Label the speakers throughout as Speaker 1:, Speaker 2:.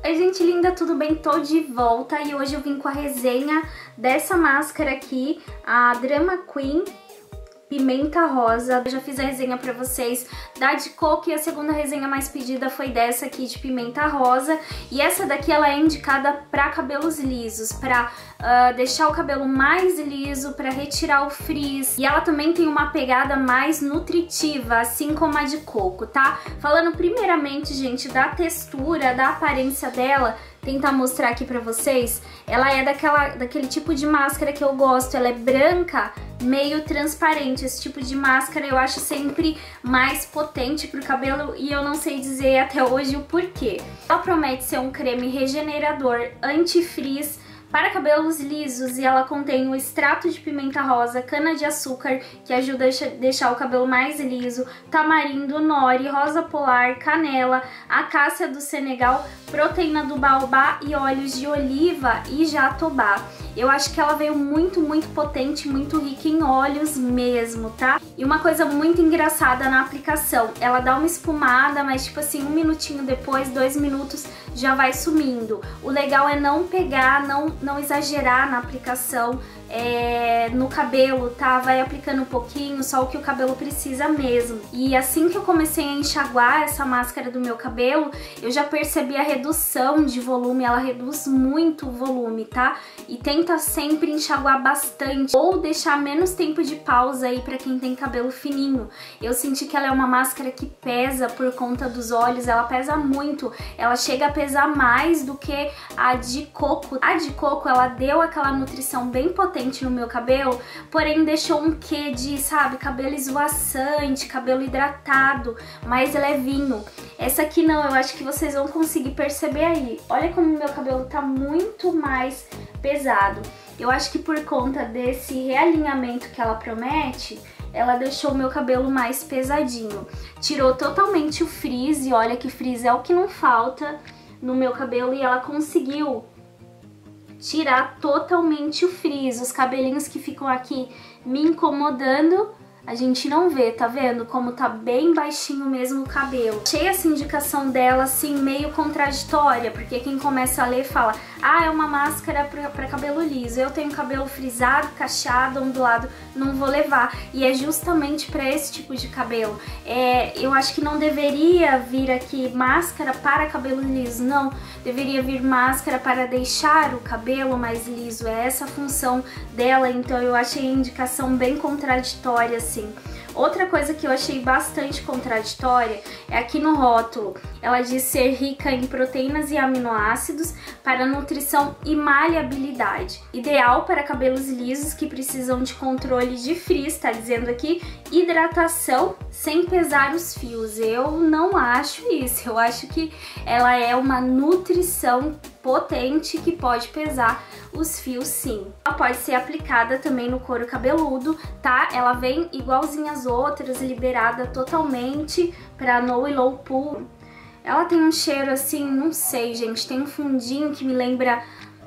Speaker 1: Oi gente linda, tudo bem? Tô de volta e hoje eu vim com a resenha dessa máscara aqui, a Drama Queen Pimenta Rosa. Eu já fiz a resenha pra vocês da de coco e a segunda resenha mais pedida foi dessa aqui de pimenta rosa. E essa daqui ela é indicada pra cabelos lisos, pra deixar o cabelo mais liso, pra retirar o frizz. E ela também tem uma pegada mais nutritiva, assim como a de coco, tá? Falando primeiramente, gente, da textura, da aparência dela, tentar mostrar aqui pra vocês, ela é daquele tipo de máscara que eu gosto, ela é branca, meio transparente. Esse tipo de máscara eu acho sempre mais potente pro cabelo e eu não sei dizer até hoje o porquê. Ela promete ser um creme regenerador, anti-frizz, para cabelos lisos, e ela contém o extrato de pimenta rosa, cana-de-açúcar, que ajuda a deixar o cabelo mais liso, tamarindo, nori, rosa polar, canela, acácia do Senegal, proteína do baobá e óleos de oliva e jatobá. Eu acho que ela veio muito potente, muito rica em óleos mesmo, tá? E uma coisa muito engraçada na aplicação, ela dá uma espumada, mas tipo assim, 1 minutinho depois, 2 minutos, já vai sumindo. O legal é não pegar, não exagerar na aplicação no cabelo, tá? Vai aplicando um pouquinho, só o que o cabelo precisa mesmo. E assim que eu comecei a enxaguar essa máscara do meu cabelo, eu já percebi a redução de volume, ela reduz muito o volume, tá? E tenta sempre enxaguar bastante, ou deixar menos tempo de pausa aí pra quem tem cabelo fininho. Eu senti que ela é uma máscara que pesa por conta dos óleos, ela pesa muito, ela chega a pesar mais do que a de coco. A de coco, ela deu aquela nutrição bem potente no meu cabelo, porém deixou um quê de, sabe, cabelo esvoaçante, cabelo hidratado, mais levinho. Essa aqui não, eu acho que vocês vão conseguir perceber aí. Olha como o meu cabelo tá muito mais pesado. Eu acho que por conta desse realinhamento que ela promete, ela deixou o meu cabelo mais pesadinho. Tirou totalmente o frizz, e olha que frizz é o que não falta no meu cabelo, e ela conseguiu tirar totalmente o frizz. Os cabelinhos que ficam aqui me incomodando, a gente não vê, tá vendo? Como tá bem baixinho mesmo o cabelo. Achei essa indicação dela, assim, meio contraditória, porque quem começa a ler fala: ah, é uma máscara pra cabelo liso, eu tenho cabelo frisado, cacheado, ondulado, não vou levar. E é justamente pra esse tipo de cabelo. Eu acho que não deveria vir aqui máscara para cabelo liso, não. Deveria vir máscara para deixar o cabelo mais liso, é essa a função dela, então eu achei a indicação bem contraditória, assim. Outra coisa que eu achei bastante contraditória é aqui no rótulo. Ela diz ser rica em proteínas e aminoácidos para nutrição e maleabilidade. Ideal para cabelos lisos que precisam de controle de frizz, tá dizendo aqui, hidratação sem pesar os fios. Eu não acho isso, eu acho que ela é uma nutrição potente que pode pesar os fios, sim. Ela pode ser aplicada também no couro cabeludo, tá? Ela vem igualzinha às outras, liberada totalmente para no e low poo. Ela tem um cheiro assim, não sei, gente, tem um fundinho que me lembra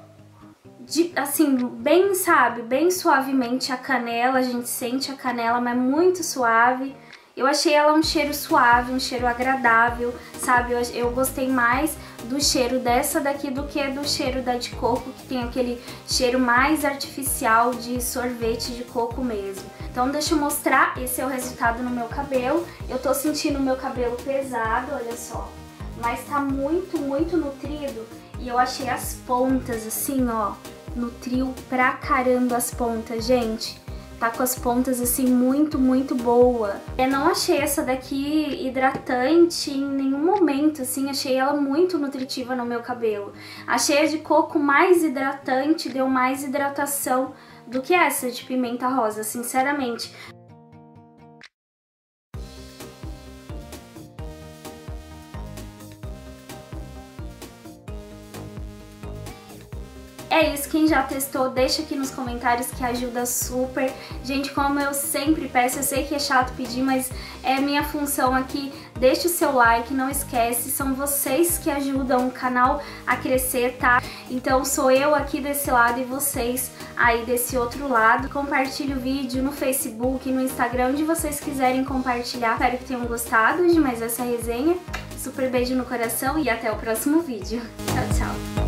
Speaker 1: assim, bem, sabe, bem suavemente a canela. A gente sente a canela, mas muito suave. Eu achei ela um cheiro suave, um cheiro agradável, sabe? Eu gostei mais do cheiro dessa daqui do que do cheiro da de coco, que tem aquele cheiro mais artificial de sorvete de coco mesmo. Então deixa eu mostrar, esse é o resultado no meu cabelo. Eu tô sentindo o meu cabelo pesado, olha só, mas tá muito nutrido. E eu achei as pontas assim, ó, nutriu pra caramba as pontas, gente. Tá com as pontas assim muito boa. Eu não achei essa daqui hidratante em nenhum momento, assim, achei ela muito nutritiva no meu cabelo. Achei a de coco mais hidratante, deu mais hidratação do que essa de pimenta rosa, sinceramente. É isso, quem já testou, deixa aqui nos comentários que ajuda super. Gente, como eu sempre peço, eu sei que é chato pedir, mas é minha função aqui. Deixa o seu like, não esquece, são vocês que ajudam o canal a crescer, tá? Então sou eu aqui desse lado e vocês aí desse outro lado. Compartilhe o vídeo no Facebook, no Instagram, onde vocês quiserem compartilhar. Espero que tenham gostado de mais essa resenha. super beijo no coração e até o próximo vídeo. Tchau, tchau!